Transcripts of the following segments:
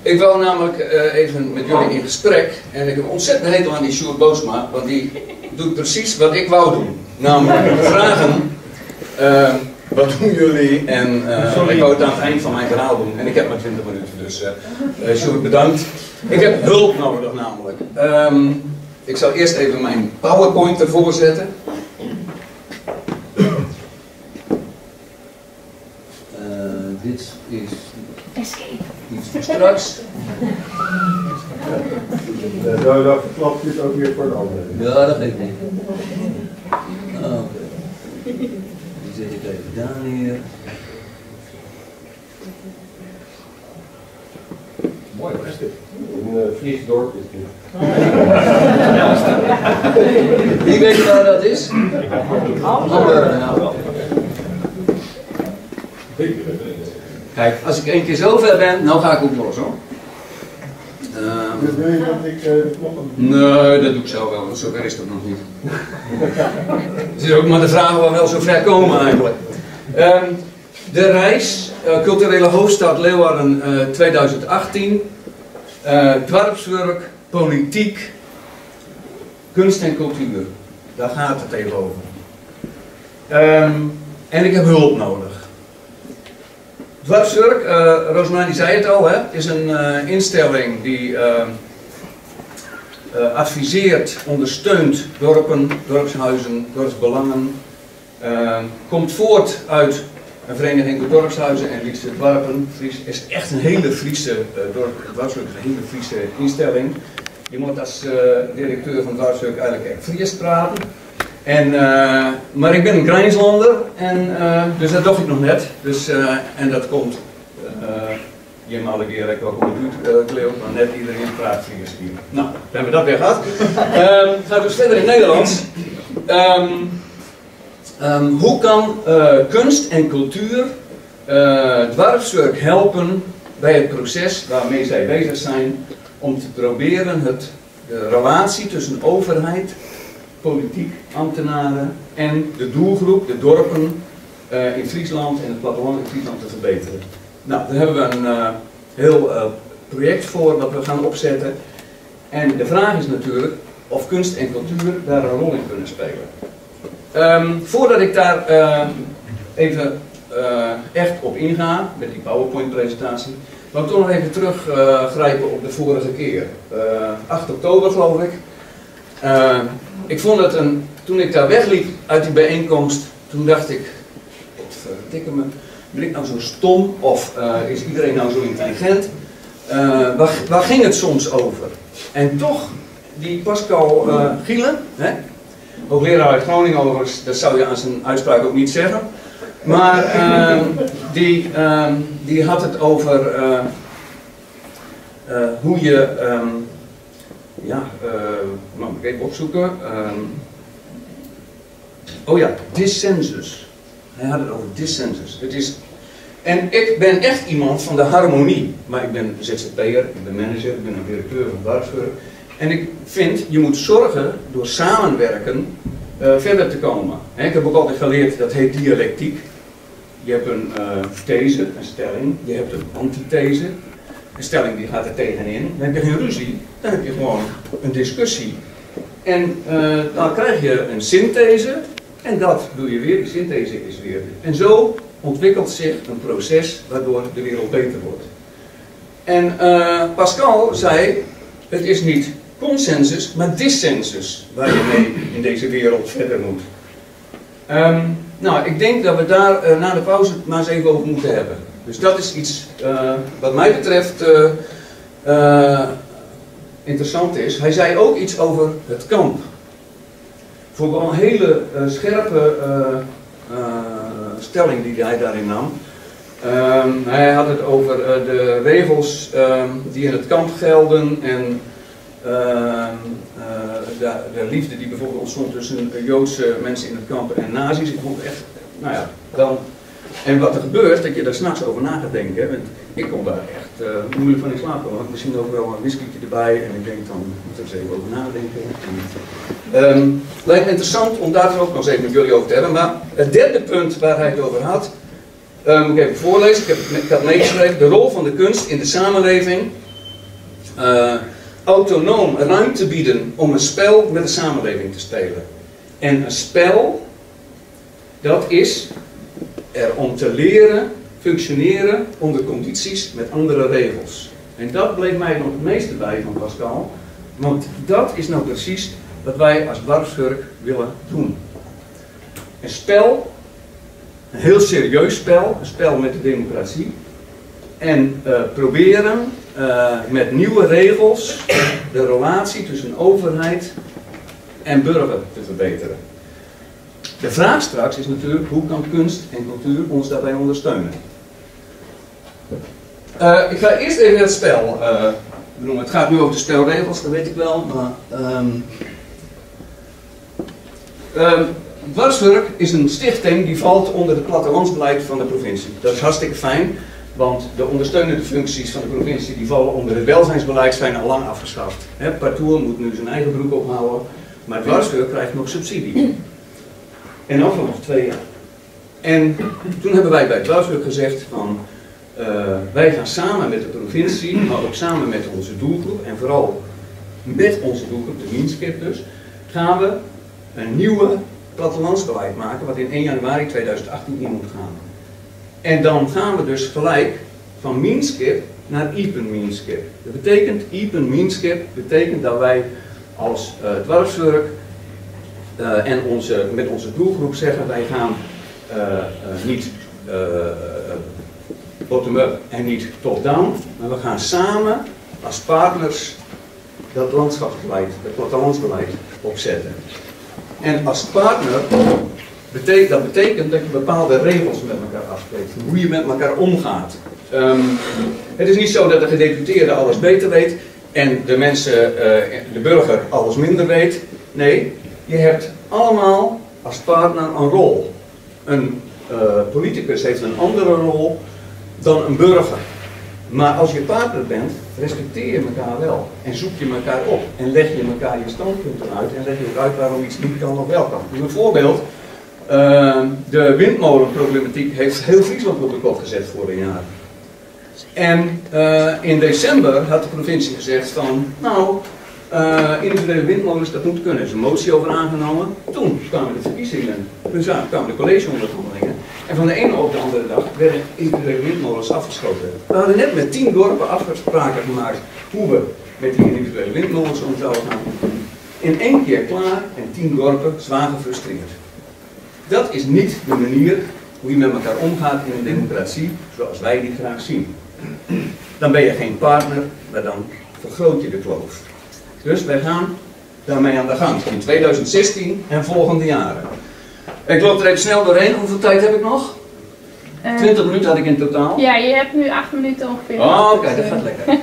Ik wou namelijk even met jullie in gesprek. En ik heb ontzettend hekel aan die Sjoerd Boomsma, want die doet precies wat ik wou doen. Namelijk vragen, wat doen jullie? En ik wou het aan het eind van mijn verhaal doen. En ik heb maar 20 minuten, dus Sjoerd, bedankt. Ik heb hulp nodig namelijk. Ik zal eerst even mijn PowerPoint ervoor zetten. Dit is iets voor straks. Nou, dan verklapt je het ook weer voor de anderen. Ja, dat weet ik niet. Oké. Die zet ik even daar neer. Mooi, waar is dit? Een Fries dorp is dit. Wie weet waar dat is? Kijk, als ik 1 keer zo ver ben, nou ga ik ook los hoor. Dus wil je dat ik de knoppen... Nee, dat doe ik zelf wel, zover is dat nog niet. Het is ook maar de vraag of we wel zo ver komen eigenlijk. De reis, culturele hoofdstad Leeuwarden 2018, dorpswerk, politiek, kunst en cultuur. Daar gaat het even over. En ik heb hulp nodig. Dwarswerk, Roosmarijn zei het al, is een instelling die adviseert, ondersteunt dorpen, dorpshuizen, dorpsbelangen. Komt voort uit een vereniging voor dorpshuizen en Friese dorpen. Fries is echt een hele Friese Dwarswerk is een hele Friese instelling. Je moet als directeur van Dwarswerk eigenlijk echt Fries praten. Maar ik ben een Grijnslander en dus dat dacht ik nog net. Dus, en dat komt, je mag alle keer wel goed Cleo, maar net iedereen praat Fries hier. Nou, dan hebben we dat weer gehad. Gaan we dus verder in Nederlands. Hoe kan kunst en cultuur Dwarswerk helpen bij het proces waarmee zij bezig zijn om te proberen de relatie tussen overheid, politiek, ambtenaren en de doelgroep, de dorpen in Friesland en het platteland in Friesland te verbeteren. Nou, daar hebben we een heel project voor dat we gaan opzetten. En de vraag is natuurlijk of kunst en cultuur daar een rol in kunnen spelen. Voordat ik daar even echt op inga, met die PowerPoint-presentatie, wil ik toch nog even teruggrijpen op de vorige keer. 8 oktober geloof ik. Ik vond het toen ik daar wegliep uit die bijeenkomst, toen dacht ik, wat verdikke me, ben ik nou zo stom of is iedereen nou zo intelligent? Waar ging het soms over? En toch, die Pascal Gielen, hoogleraar uit Groningen overigens, dat zou je aan zijn uitspraak ook niet zeggen, maar die had het over hoe je, moet ik even opzoeken. Oh ja, dissensus. Hij had het over dissensus. En ik ben echt iemand van de harmonie. Maar ik ben ZZP'er, ik ben manager, ik ben een directeur van Dwarswerk. En ik vind, je moet zorgen door samenwerken verder te komen. Ik heb ook altijd geleerd, dat heet dialectiek. Je hebt een these, een stelling. Je hebt een antithese. Een stelling die gaat er tegenin. Dan heb je geen ruzie, dan heb je gewoon een discussie. En dan krijg je een synthese. En dat doe je weer, die synthese is weer. En zo ontwikkelt zich een proces waardoor de wereld beter wordt. En Pascal zei, het is niet consensus, maar dissensus waar je mee in deze wereld verder moet. Nou, ik denk dat we daar na de pauze maar eens even over moeten hebben. Dus dat is iets wat mij betreft interessant is. Hij zei ook iets over het kamp. Vond ik wel een hele scherpe stelling die hij daarin nam. Hij had het over de regels die in het kamp gelden en de liefde die bijvoorbeeld ontstond tussen Joodse mensen in het kamp en nazi's. Ik vond het echt, nou ja, dan... En wat er gebeurt, dat je daar s'nachts over na gaat denken. Want ik kon daar echt moeilijk van in slaap komen. Misschien ook wel een whiskytje erbij en ik denk dan moet ik er eens even over nadenken. Lijkt me interessant om daar ook nog eens even met jullie over te hebben. Maar het derde punt waar hij het over had, moet ik even voorlezen. Ik had meegeschreven. De rol van de kunst in de samenleving autonoom ruimte bieden om een spel met de samenleving te spelen. En een spel, dat is er om te leren functioneren onder condities met andere regels. En dat bleef mij nog het meeste bij van Pascal, want dat is nou precies wat wij als Dwarswurk willen doen. Een spel, een heel serieus spel, een spel met de democratie. En proberen met nieuwe regels de relatie tussen overheid en burger te verbeteren. De vraag straks is natuurlijk, hoe kan kunst en cultuur ons daarbij ondersteunen? Ik ga eerst even het spel benoemen. Het gaat nu over de spelregels, dat weet ik wel. Maar, Dwarswurk is een stichting die valt onder het plattelandsbeleid van de provincie. Dat is hartstikke fijn, want de ondersteunende functies van de provincie die vallen onder het welzijnsbeleid zijn al lang afgeschaft. Partour moet nu zijn eigen broek ophouden, maar Dwarswurk krijgt nog subsidie. En dan voor nog 2 jaar. En toen hebben wij bij Dwarswurk gezegd van wij gaan samen met de provincie, maar ook samen met onze doelgroep en vooral met onze doelgroep, de Minskip dus, gaan we een nieuwe plattelandsbeleid maken wat in 1 januari 2018 in moet gaan. En dan gaan we dus gelijk van Minskip naar Iepen Minskip. Dat betekent, Iepen Minskip betekent dat wij als Dwarswurk en met onze doelgroep zeggen wij gaan niet bottom-up en niet top-down, maar we gaan samen als partners dat landschapsbeleid, het plattelandsbeleid opzetten. En als partner dat betekent dat je bepaalde regels met elkaar afspreekt, hoe je met elkaar omgaat. Het is niet zo dat de gedeputeerde alles beter weet en de mensen, de burger alles minder weet. Nee, je hebt allemaal als partner een rol. Een politicus heeft een andere rol dan een burger. Maar als je partner bent, respecteer je elkaar wel. En zoek je elkaar op. En leg je elkaar je standpunten uit. En leg je ook uit waarom iets niet kan of wel kan. Een voorbeeld. De windmolenproblematiek heeft heel Friesland op de kop gezet vorig jaar. En in december had de provincie gezegd van, nou, individuele windmolens, dat moet kunnen. Er is een motie over aangenomen. Toen kwamen de verkiezingen, toen kwamen de collegeonderhandelingen. En van de ene op de andere dag werden individuele windmolens afgeschoten. We hadden net met 10 dorpen afspraken gemaakt hoe we met die individuele windmolens om zouden gaan. In 1 keer klaar en 10 dorpen zwaar gefrustreerd. Dat is niet de manier hoe je met elkaar omgaat in een democratie zoals wij die graag zien. Dan ben je geen partner, maar dan vergroot je de kloof. Dus wij gaan daarmee aan de gang in 2016 en volgende jaren. Ik loop er even snel doorheen. Hoeveel tijd heb ik nog? 20 minuten had ik in totaal. Ja, je hebt nu 8 minuten ongeveer. Oh, oké, dat gaat lekker.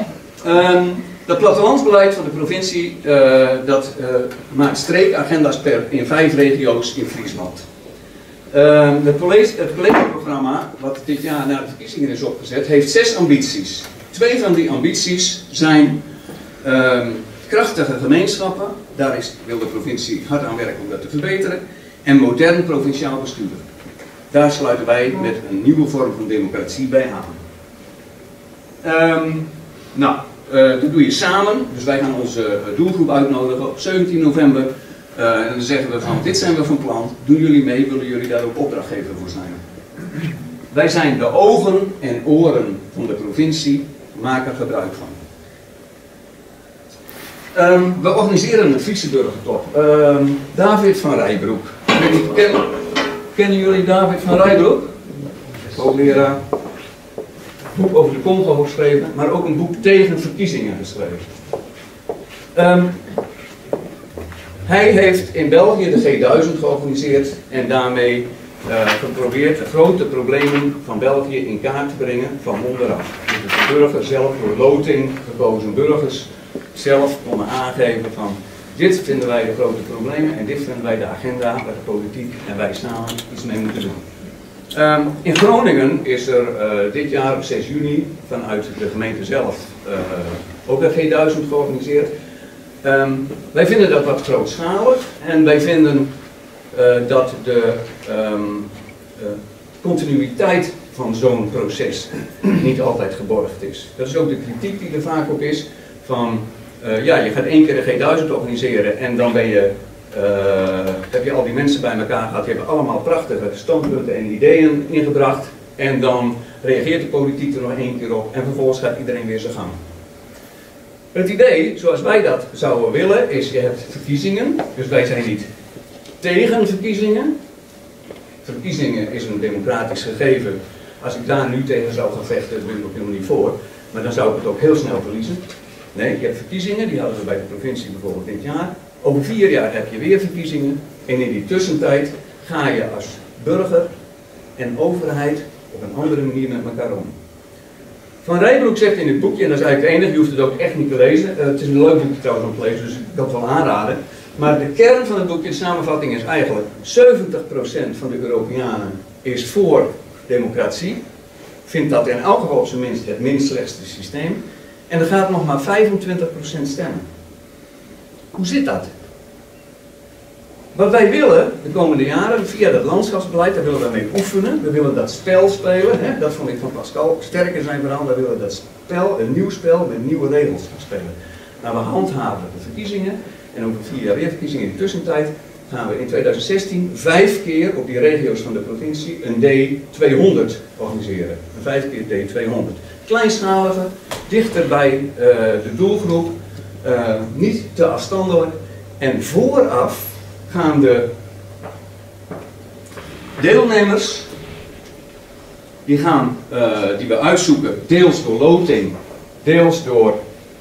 Dat plattelandsbeleid van de provincie maakt streekagenda's in 5 regio's in Friesland. Het collegeprogramma, wat dit jaar na de verkiezingen is opgezet, heeft 6 ambities. 2 van die ambities zijn krachtige gemeenschappen, daar wil de provincie hard aan werken om dat te verbeteren, en modern provinciaal bestuur. Daar sluiten wij met een nieuwe vorm van democratie bij aan. Dat doe je samen, dus wij gaan onze doelgroep uitnodigen op 17 november. En dan zeggen we van, dit zijn we van plan, doen jullie mee, willen jullie daar ook opdrachtgever voor zijn? Wij zijn de ogen en oren van de provincie, maak er gebruik van. We organiseren een Friese burgertop. David van Rijbroek. Kennen jullie David van Rijbroek? Hoogleraar. Boek over de Congo geschreven, maar ook een boek tegen verkiezingen geschreven. Hij heeft in België de G1000 georganiseerd en daarmee geprobeerd de grote problemen van België in kaart te brengen van onderaf. Dus de burgers zelf, door loting gekozen burgers zelf konden aangeven van dit vinden wij de grote problemen en dit vinden wij de agenda waar de politiek en wij samen iets mee moeten doen. In Groningen is er dit jaar op 6 juni vanuit de gemeente zelf ook de G1000 georganiseerd. Wij vinden dat wat grootschalig en wij vinden dat de continuïteit van zo'n proces niet altijd geborgd is. Dat is ook de kritiek die er vaak op is. van, ja, je gaat 1 keer de G1000 organiseren en dan heb je al die mensen bij elkaar gehad, die hebben allemaal prachtige standpunten en ideeën ingebracht en dan reageert de politiek er nog 1 keer op en vervolgens gaat iedereen weer zijn gang. Het idee, zoals wij dat zouden willen, is je hebt verkiezingen, dus wij zijn niet tegen verkiezingen. Verkiezingen is een democratisch gegeven. Als ik daar nu tegen zou gaan vechten, dat ben ik ook helemaal niet voor, maar dan zou ik het ook heel snel verliezen. Nee, je hebt verkiezingen, die hadden we bij de provincie bijvoorbeeld dit jaar. Over 4 jaar heb je weer verkiezingen en in die tussentijd ga je als burger en overheid op een andere manier met elkaar om. Van Rijbroek zegt in het boekje, en dat is eigenlijk het enige, je hoeft het ook echt niet te lezen. Het is een leuk boekje trouwens om te lezen, dus ik kan het wel aanraden. Maar de kern van het boekje, de samenvatting is eigenlijk 70% van de Europeanen is voor democratie. Vindt dat in elk geval op zijn minst het minst slechtste systeem. En er gaat nog maar 25% stemmen. Hoe zit dat? Wat wij willen de komende jaren, via dat landschapsbeleid, daar willen we mee oefenen. We willen dat spel spelen. Hè? Dat vond ik van Pascal sterk in zijn verhaal. We willen dat spel, een nieuw spel met nieuwe regels gaan spelen. Nou, we handhaven de verkiezingen. En over 4 jaar weer verkiezingen. In de tussentijd gaan we in 2016 5 keer op die regio's van de provincie een D200 organiseren. 5 keer D200. Kleinschalige, dichter bij de doelgroep, niet te afstandelijk. En vooraf gaan de deelnemers, die we uitzoeken, deels door loting, deels door,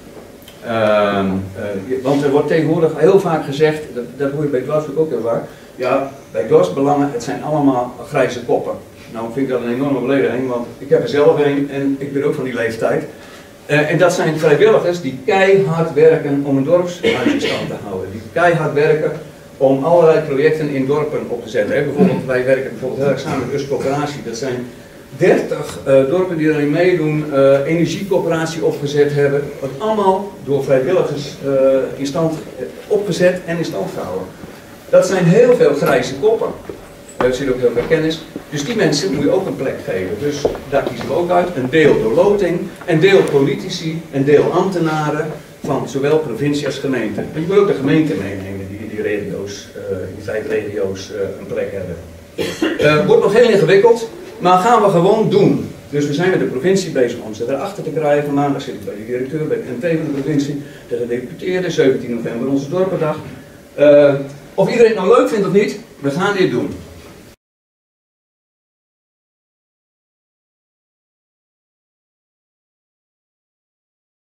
want er wordt tegenwoordig heel vaak gezegd, dat hoor je bij Glasgow ook heel vaak, ja, bij Glasbelangen, het zijn allemaal grijze koppen. Nou vind ik dat een enorme belediging, want ik heb er zelf een en ik ben ook van die leeftijd. En dat zijn vrijwilligers die keihard werken om een dorpshuis in stand te houden. Die keihard werken om allerlei projecten in dorpen op te zetten. Bijvoorbeeld, wij werken bijvoorbeeld heel erg samen met Coöperatie. Dat zijn 30 dorpen die erin meedoen, energiecoöperatie opgezet hebben. Wat allemaal door vrijwilligers in stand opgezet en in stand gehouden. Dat zijn heel veel grijze koppen. Er zit ook heel veel kennis. Dus die mensen moet je ook een plek geven. Dus daar kiezen we ook uit. Een deel door loting, een deel politici, een deel ambtenaren van zowel provincie als gemeente. En je moet ook de gemeente meenemen die in die regio's, die 5 regio's een plek hebben. Wordt nog heel ingewikkeld, maar gaan we gewoon doen. Dus we zijn met de provincie bezig om ze erachter te krijgen. Maandag zit ik bij de directeur, bij de NT van de provincie, de gedeputeerde, 17 november onze dorpendag. Of iedereen het nou leuk vindt of niet, we gaan dit doen.